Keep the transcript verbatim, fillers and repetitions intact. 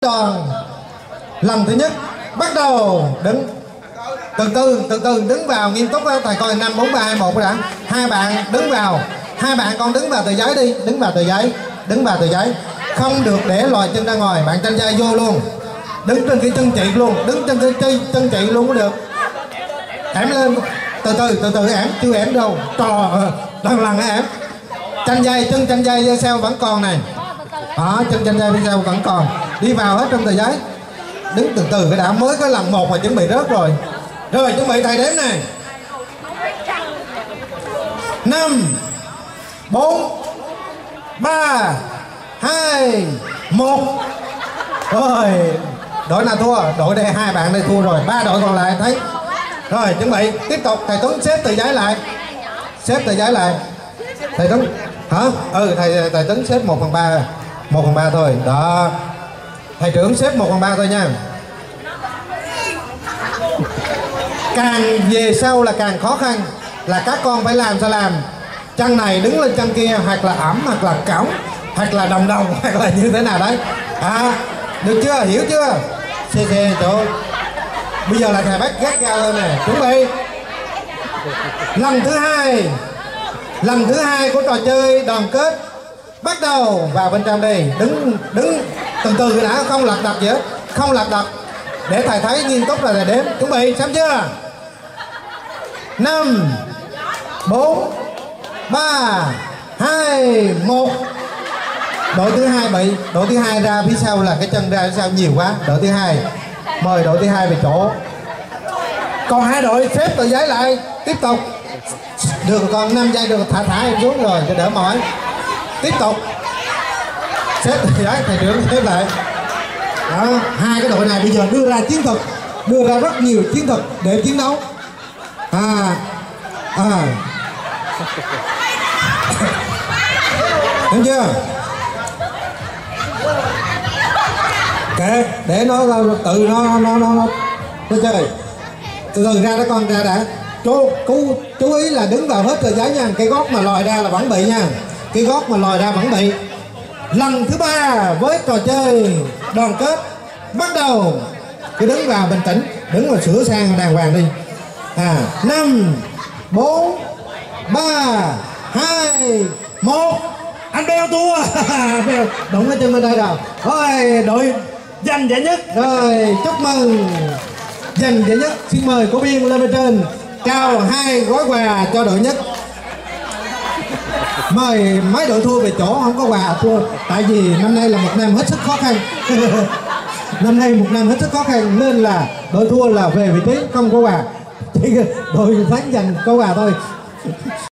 Toàn lần thứ nhất bắt đầu đứng từ từ từ từ đứng vào nghiêm túc đó. Thầy coi năm bốn ba hai một đã. Hai bạn đứng vào, hai bạn con đứng vào tờ giấy đi, đứng vào tờ giấy, đứng vào tờ giấy, không được để lòi chân ra ngoài. Bạn tranh giai vô luôn, đứng trên cái chân chị luôn, đứng trên cái chân chị luôn cũng được. Ẻm lên từ từ từ từ ẻm, chưa ẻm đâu, trò lần lần ẻm. Tranh giai, chân tranh giai dây sao vẫn còn này. Đó, chân tranh giai dây sao vẫn còn. Đi vào hết trong tờ giấy, đứng từ từ cái đã, mới có lần một mà chuẩn bị rớt rồi. Rồi chuẩn bị thầy đếm này. Năm, bốn, ba, hai, một. Rồi đội nào thua? Đội đây, hai bạn đây thua rồi. Ba đội còn lại thấy. Rồi chuẩn bị tiếp tục. Thầy Tuấn xếp tờ giấy lại, xếp tờ giấy lại. Thầy Tuấn hả? Ừ, thầy thầy Tuấn xếp một phần ba, một phần ba thôi. Đó, thầy trưởng xếp một phần ba thôi nha. Càng về sau là càng khó khăn, là các con phải làm sao làm. Chân này đứng lên chân kia, hoặc là ẩm, hoặc là cõng, hoặc là đồng đồng, hoặc là như thế nào đấy. À, được chưa? Hiểu chưa? Xê xê chỗ. Bây giờ là thầy bắt gắt gao lên nè. Chuẩn bị lần thứ hai, lần thứ hai của trò chơi đoàn kết bắt đầu. Vào bên trong đi, đứng đứng từ từ đã, không lật đật gì hết, không lật đật, để thầy thấy nghiêm túc là thầy đếm. Chuẩn bị xong chưa? Năm, bốn, ba, hai, một. Đội thứ hai bị, đội thứ hai ra phía sau, là cái chân ra phía sau nhiều quá. Đội thứ hai, mời đội thứ hai về chỗ. Còn hai đội xếp tờ giấy lại, tiếp tục. Được, còn năm giây được, thả thả em xuống rồi cho đỡ mỏi. Tiếp tục xếp tờ giấy, thầy trưởng xếp lại. Đó, hai cái đội này bây giờ đưa ra chiến thuật, đưa ra rất nhiều chiến thuật để chiến đấu. À, à. Đúng chưa? Kệ, để nó tự nó nó nó nó, nó chơi. Từ từ ra đó con, ra đã. Chú, chú, chú ý là đứng vào hết tờ giấy nha. Cái gót mà lòi ra là vẫn bị nha. Cái gót mà lòi ra vẫn bị. Lần thứ ba với trò chơi đoàn kết bắt đầu. Cứ đứng vào bình tĩnh, đứng vào sửa sang đàng hoàng đi. À, năm, bốn, ba, hai, một. Anh Beo thua. Beo đụng cái chân bên đây rồi. Rồi đội giành giải nhất. Rồi chúc mừng giành giải nhất. Xin mời cô Biên lên bên trên trao hai gói quà cho đội nhất. Mời mấy đội thua về chỗ, không có quà thua. Tại vì năm nay là một năm hết sức khó khăn. Năm nay một năm hết sức khó khăn, nên là đội thua là về vị trí không có quà. Chỉ đội thắng giành có quà thôi.